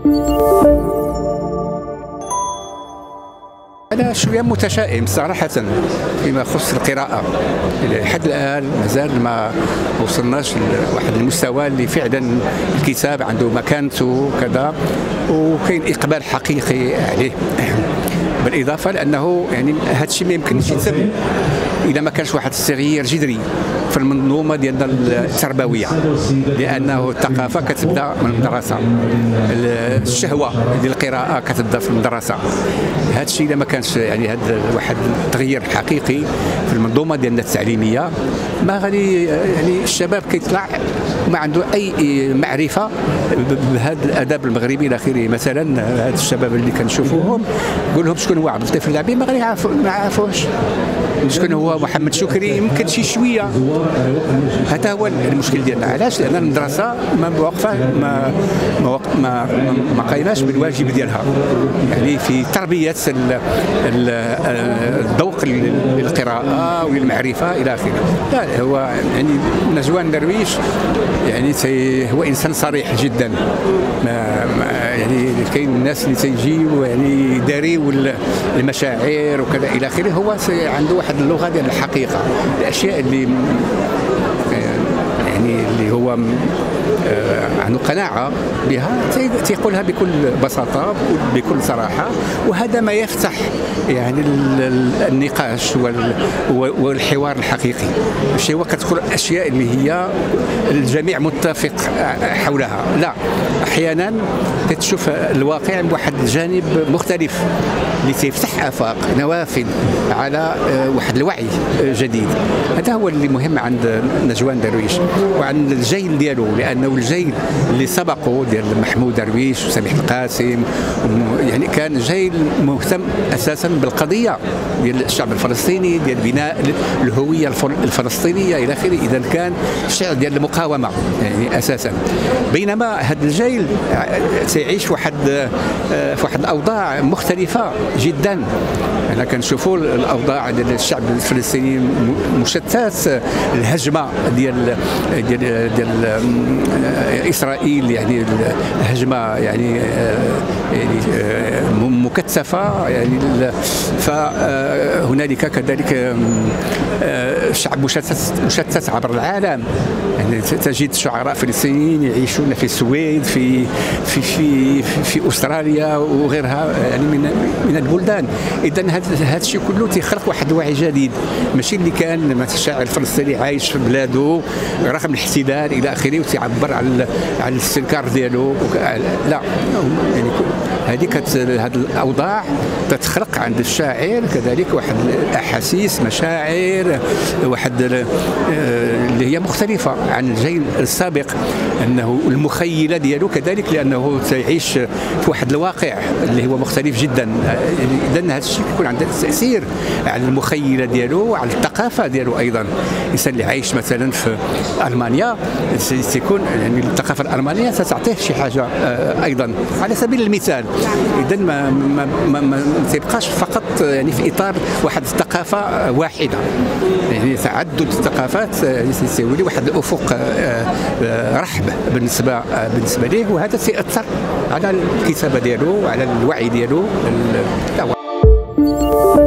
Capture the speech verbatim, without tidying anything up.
أنا شوية متشائم صراحة فيما يخص القراءة. لحد الآن مازال ما وصلناش لواحد المستوى اللي فعلا الكتاب عنده مكانته كذا، وكاين إقبال حقيقي عليه. بالإضافة لأنه يعني هذا الشيء ما يمكنش يتم إذا ما كانش واحد التغيير جذري في المنظومة ديالنا التربوية، لأنه الثقافة كتبدا من المدرسة، الشهوة ديال القراءة كتبدا في المدرسة. هذا الشيء إذا ما كانش يعني هذا واحد التغيير حقيقي في المنظومة ديالنا التعليمية، ما غادي يعني الشباب كيطلع ما عنده أي معرفة بهذا الأدب المغربي إلى آخره. مثلا هاد الشباب اللي كنشوفوهم قول لهم شكون هو عبد اللطيف اللعبي ما غادي يعرفوا ما يعرفوش. شكون هو محمد شكري يمكن شي شويه. هذا هو المشكل ديالنا. علاش؟ لان المدرسه ما واقفه ما ما ما, ما قايماش بالواجب ديالها، يعني في تربيه الذوق للقراءه والمعرفه الى اخره. لا هو يعني نجوان درويش يعني هو انسان صريح جدا. ما يعني كاين الناس اللي تيجيو يعني يداريو المشاعر وكذا الى اخره. هو عنده واحد اللغه ديال الحقيقه، الاشياء اللي يعني اللي هو عنده قناعه بها تيقولها بكل بساطه بكل صراحه، وهذا ما يفتح يعني النقاش والحوار الحقيقي. ماشي هو كتقول الاشياء اللي هي الجميع متفق حولها، لا، احيانا كتشوف الواقع بواحد الجانب مختلف اللي تيفتح افاق نوافذ على واحد الوعي جديد. هذا هو اللي مهم عند نجوان درويش وعند الجيل ديالو، لانه الجيل اللي سبقه ديال محمود درويش وسميح القاسم يعني كان جيل مهتم اساسا بالقضيه ديال الشعب الفلسطيني، ديال بناء الهويه الفلسطينيه الى اخره. اذا كان الشعر ديال المقاومه يعني اساسا، بينما هذا الجيل سيعيش واحد في واحد الاوضاع مختلفه جدا. احنا كنشوفوا الاوضاع ديال الشعب الفلسطيني مشتت، الهجمه ديال ديال ديال اسرائيل يعني هجمه يعني يعني مكثفه يعني. فهنالك كذلك شعب مشتت مشتت عبر العالم. يعني تجد شعراء فلسطينيين يعيشون في السويد في في في في استراليا وغيرها يعني من من البلدان. اذا هذا الشيء كله تيخلق واحد الوعي جديد، ماشي اللي كان مثلا الشاعر الفلسطيني عايش في بلاده رغم الاحتلال الى اخره وتيعبر على على الاستنكار ديالو. لا، يعني هذيك هذه الاوضاع تتخلق عند الشاعر كذلك واحد الاحاسيس مشاعر واحد اللي هي مختلفه عن الجيل السابق، انه المخيله ديالو كذلك لانه تعيش في واحد الواقع اللي هو مختلف جدا. اذا هذا الشيء يكون عنده تاثير على المخيله ديالو وعلى الثقافه ديالو ايضا. الانسان اللي عايش مثلا في المانيا سيكون يعني الثقافه الالمانيه ستعطيه شي حاجه ايضا على سبيل المثال. اذا ما ما ما, ما تبقاش فقط يعني في اطار واحد الثقافه واحده، يعني تعدد الثقافات سيولي واحد الافق رحب بالنسبه بالنسبه ليه، وهذا سيأثر على الكتابه ديالو وعلى الوعي ديالو.